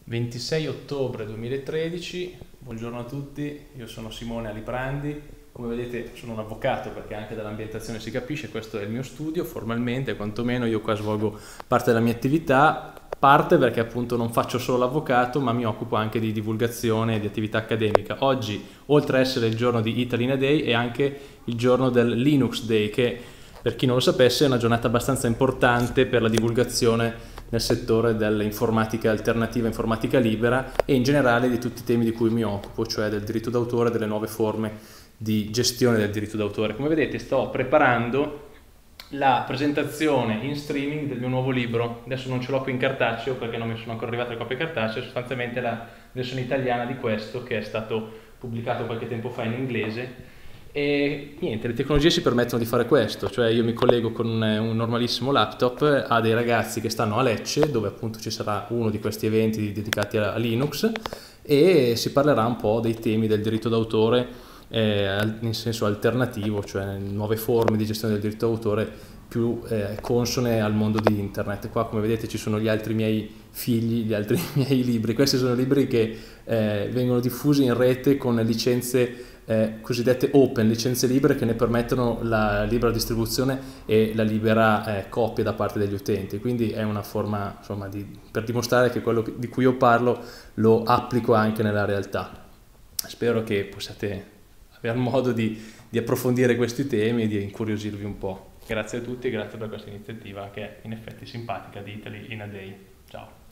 26 ottobre 2013, buongiorno a tutti, io sono Simone Aliprandi, come vedete sono un avvocato perché anche dall'ambientazione si capisce, questo è il mio studio, formalmente quantomeno io qua svolgo parte della mia attività, parte perché appunto non faccio solo l'avvocato ma mi occupo anche di divulgazione e di attività accademica. Oggi, oltre a essere il giorno di Italina Day, è anche il giorno del Linux Day, che per chi non lo sapesse è una giornata abbastanza importante per la divulgazione nel settore dell'informatica alternativa, informatica libera e in generale di tutti i temi di cui mi occupo, cioè del diritto d'autore e delle nuove forme di gestione del diritto d'autore. Come vedete sto preparando la presentazione in streaming del mio nuovo libro. Adesso non ce l'ho qui in cartaceo perché non mi sono ancora arrivate le copie cartacee, sostanzialmente la versione italiana di questo che è stato pubblicato qualche tempo fa in inglese. E niente, le tecnologie ci permettono di fare questo, cioè io mi collego con un normalissimo laptop a dei ragazzi che stanno a Lecce, dove appunto ci sarà uno di questi eventi dedicati a Linux, e si parlerà un po' dei temi del diritto d'autore in senso alternativo, cioè nuove forme di gestione del diritto d'autore più consone al mondo di internet. Qua come vedete ci sono gli altri miei figli, gli altri miei libri. Questi sono libri che vengono diffusi in rete con licenze cosiddette open, licenze libere che ne permettono la libera distribuzione e la libera copia da parte degli utenti. Quindi è una forma, insomma, per dimostrare che quello di cui io parlo lo applico anche nella realtà. Spero che possiate avere modo di approfondire questi temi e di incuriosirvi un po'. Grazie a tutti e grazie per questa iniziativa che è in effetti simpatica di Italy in a Day. Ciao.